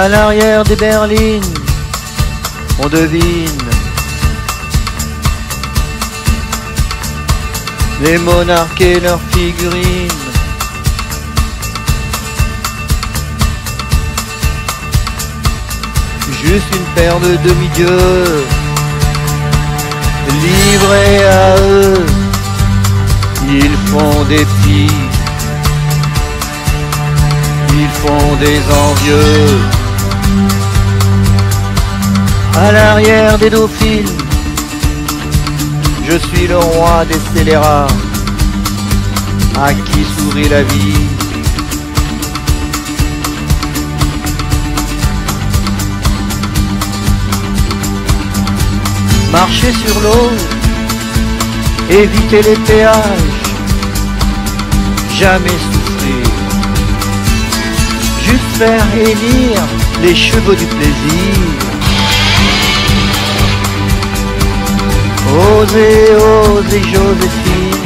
À l'arrière des berlines, on devine les monarques et leurs figurines. Juste une paire de demi-dieux livrés à eux. Ils font des pis, ils font des envieux. À l'arrière des dauphines, je suis le roi des scélérats, à qui sourit la vie. Marcher sur l'eau, éviter les péages, jamais souffrir, juste faire hennir les chevaux du plaisir. Osez, osez Joséphine,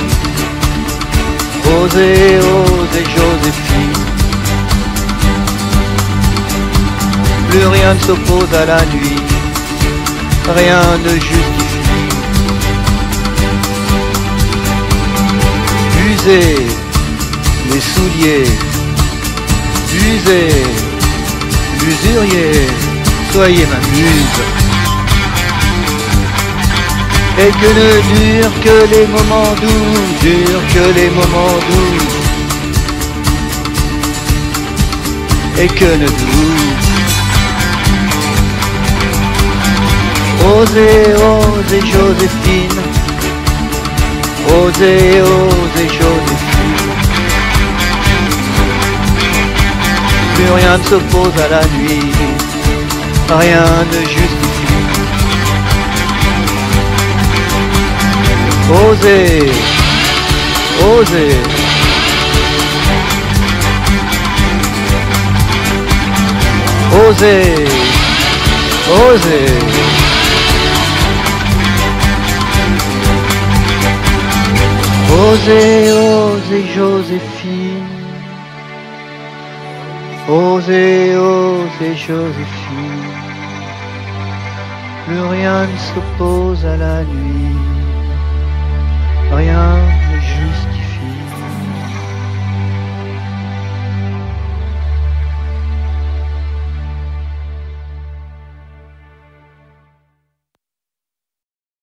osez, osez Joséphine. Plus rien ne s'oppose à la nuit, rien ne justifie. Usez les souliers, usez, l'usurier, soyez ma muse. Et que ne durent que les moments doux, durent que les moments doux. Et que ne doux. Osez, osez Joséphine, osez, osez Joséphine. Plus rien ne s'oppose à la nuit, rien ne justifie. Osez, osez. Osez, osez. Osez, osez Joséphine, osez, osez Joséphine. Plus rien ne s'oppose à la nuit, rien ne justifie.